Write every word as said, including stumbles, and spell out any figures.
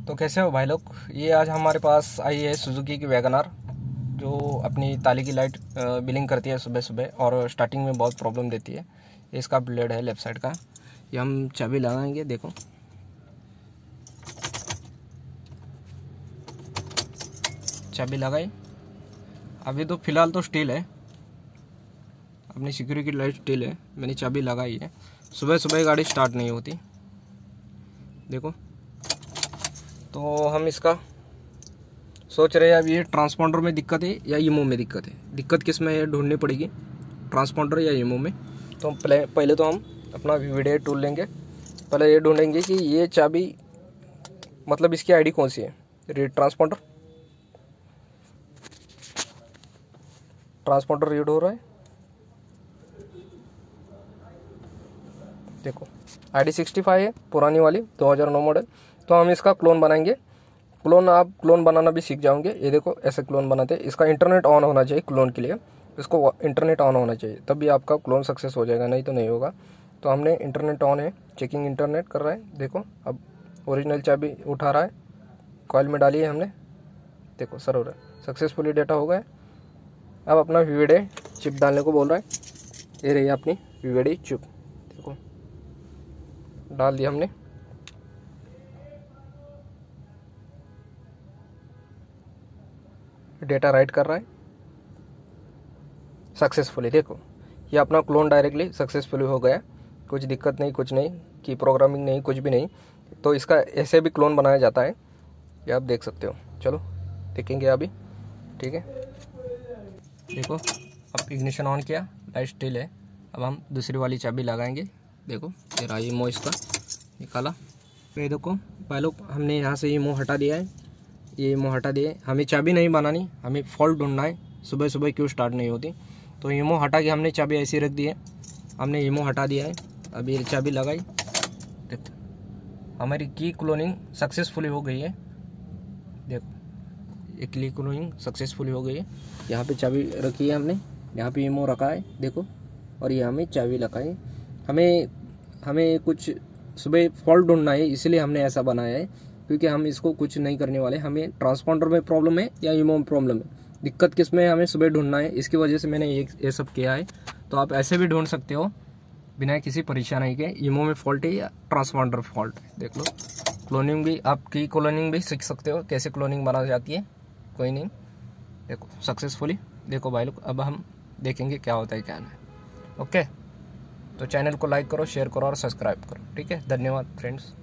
तो कैसे हो भाई लोग। ये आज हमारे पास आई है सुजुकी की वैगन आर, जो अपनी ताली की लाइट बिलिंग करती है सुबह सुबह और स्टार्टिंग में बहुत प्रॉब्लम देती है। इसका ब्लेड है लेफ़्ट साइड का। ये हम चाबी लगाएंगे, देखो चाबी लगाई। अभी तो फ़िलहाल तो स्टील है, अपनी सिक्योरिटी की लाइट स्टील है। मैंने चाबी लगाई है। सुबह सुबह गाड़ी स्टार्ट नहीं होती, देखो। तो हम इसका सोच रहे हैं अब ये ट्रांसपॉन्डर में दिक्कत है या ईमो में दिक्कत है। दिक्कत किस में है ढूंढनी पड़ेगी, ट्रांसपॉन्डर या ईमो में। तो पहले पहले तो हम अपना वीडियो टूल लेंगे। पहले ये ढूंढेंगे कि ये चाबी मतलब इसकी आईडी कौन सी है। रीड ट्रांसपॉन्डर, ट्रांसपॉन्डर रीड हो रहा है, देखो आईडी सिक्सटी फाइव है, पुरानी वाली दो हज़ार नौ मॉडल। तो हम इसका क्लोन बनाएंगे। क्लोन आप क्लोन बनाना भी सीख जाओगे। ये देखो ऐसे क्लोन बनाते हैं। इसका इंटरनेट ऑन होना चाहिए क्लोन के लिए, इसको इंटरनेट ऑन होना चाहिए, तब भी आपका क्लोन सक्सेस हो जाएगा, नहीं तो नहीं होगा। तो हमने इंटरनेट ऑन है, चेकिंग इंटरनेट कर रहा है। देखो अब ओरिजिनल चाबी उठा रहा है, कॉइल में डाली है हमने, देखो सर हो रहा है, सक्सेसफुली डेटा हो गया। अब अपना वीवीडी चिप डालने को बोल रहा है। ये रही अपनी वीवीडी चिप, देखो डाल दिया हमने। डेटा राइट कर रहा है सक्सेसफुली, देखो ये अपना क्लोन डायरेक्टली सक्सेसफुली हो गया। कुछ दिक्कत नहीं, कुछ नहीं कि प्रोग्रामिंग नहीं, कुछ भी नहीं। तो इसका ऐसे भी क्लोन बनाया जाता है, ये आप देख सकते हो। चलो देखेंगे अभी, ठीक है। देखो अब इग्निशन ऑन किया, लाइट स्टिल है। अब हम दूसरी वाली चाबी लगाएंगे। देखो ये रहा ईमो, इसका निकाला। ये देखो पहले हमने यहाँ से ईमो हटा दिया है, ये ईमो हटा दिए। हमें चाबी नहीं बनानी, हमें फॉल्ट ढूंढना है, सुबह सुबह क्यों स्टार्ट नहीं होती। तो ईमो हटा के हमने चाबी ऐसी रख दी है, हमने ईमो हटा दिया है। अब ये चाबी लगाई, देखो हमारी की क्लोनिंग सक्सेसफुली हो गई है। देखो ये की क्लोनिंग सक्सेसफुली हो गई है। यहाँ पे चाबी रखी है हमने, यहाँ पे ईमो रखा है, देखो, और यहाँ हमें चाबी लगाई। हमें हमें कुछ सुबह फॉल्ट ढूंढना है, इसलिए हमने ऐसा बनाया है, क्योंकि हम इसको कुछ नहीं करने वाले। हमें ट्रांसपॉन्डर में प्रॉब्लम है या ईमो में प्रॉब्लम है, दिक्कत किस में है हमें सुबह ढूंढना है। इसकी वजह से मैंने ये ये सब किया है। तो आप ऐसे भी ढूंढ सकते हो बिना किसी परेशानी के, ईमो में फॉल्ट है या ट्रांसपॉन्डर फॉल्ट है। देख लो क्लोनिंग भी, आप की क्लोनिंग भी सीख सकते हो, कैसे क्लोनिंग बना जाती है। कोई नहीं, देखो सक्सेसफुली। देखो भाई लोग अब हम देखेंगे क्या होता है क्या नहीं। ओके, तो चैनल को लाइक करो, शेयर करो और सब्सक्राइब करो, ठीक है। धन्यवाद फ्रेंड्स।